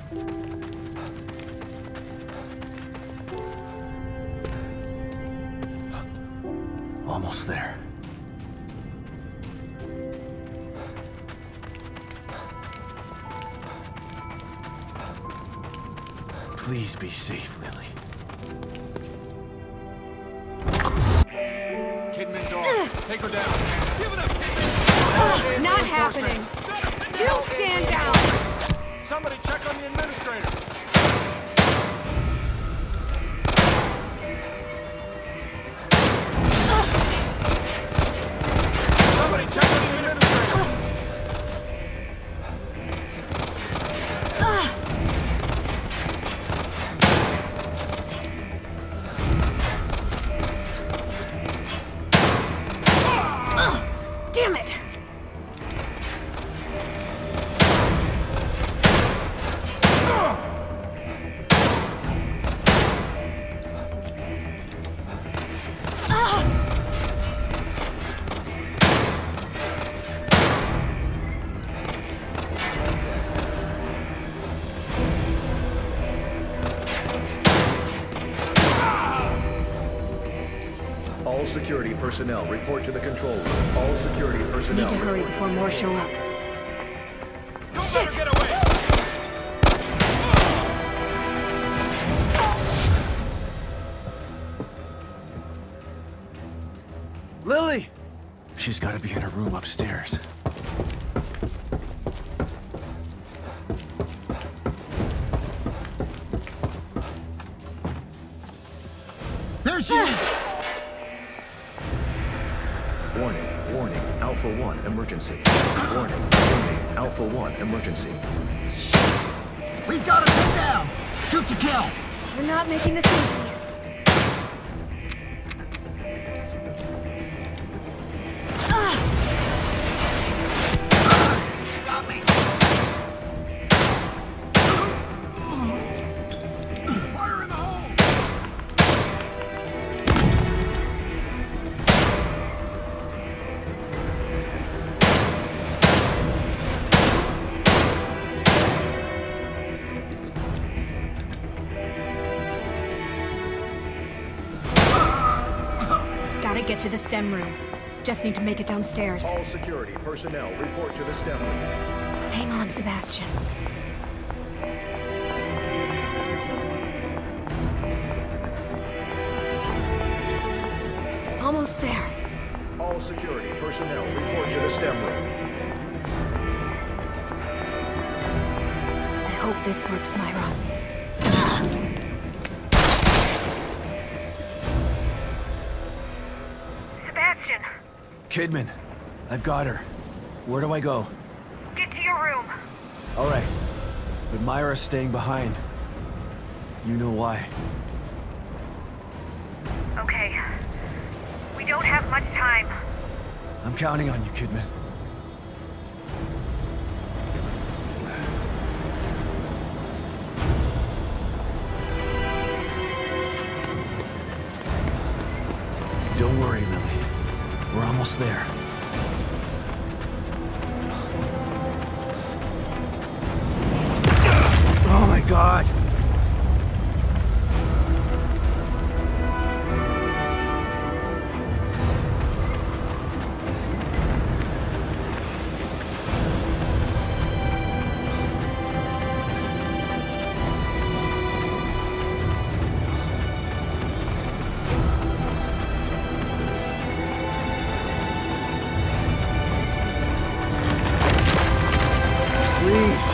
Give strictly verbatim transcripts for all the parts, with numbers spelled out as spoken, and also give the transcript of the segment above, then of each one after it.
Almost there. Please be safe, Lily. Kidman's off. Take her down. Give it up. Ugh, not happening. You stand down. Somebody check on the administrator. Somebody check on the administrator. Damn it! All security personnel report to the control room. All security personnel. Need to hurry before more show up. Don't Shit! let her get away. Lily! She's gotta be in her room upstairs. There she is! Warning, warning, Alpha one emergency. Warning, warning, Alpha one emergency. We've got her pinned down! Shoot to kill! We're not making this easy. Got me! Fire in the hole! Gotta get to the STEM room. Just need to make it downstairs. All security personnel report to the STEM room. Hang on, Sebastian. Almost there. All security personnel report to the STEM room. I hope this works, Myra. Sebastian, Kidman, I've got her. Where do I go? get to your room. All right. But Myra's staying behind. You know why. Okay. We don't have much time. I'm counting on you, Kidman. Don't worry, Lily. We're almost there. Oh my God! Please.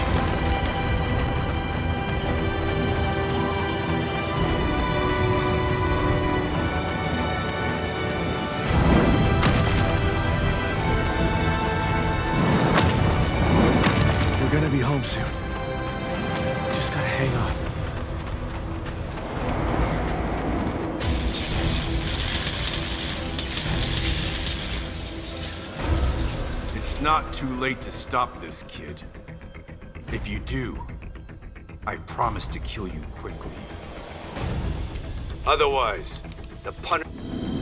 We're gonna be home soon. Just gotta hang on. It's not too late to stop this, kid. If you do, I promise to kill you quickly. Otherwise, the pun-